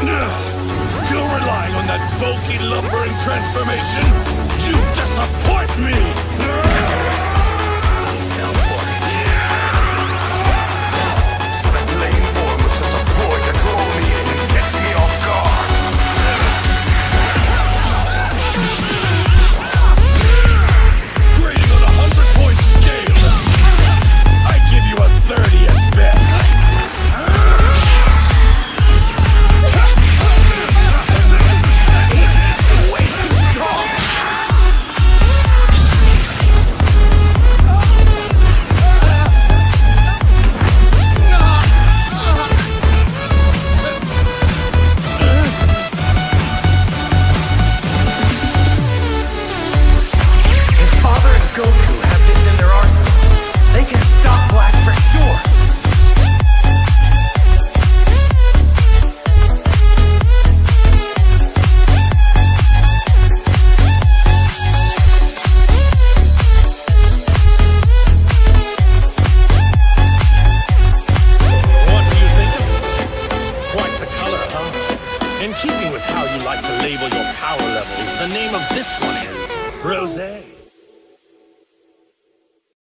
Still relying on that bulky lumbering transformation? You disappoint me! That lame form was just a ploy to draw me in and catch me off guard. Grading on a 100-point scale, I give you a 30 at best. In keeping with how you like to label your power levels, the name of this one is Rosé.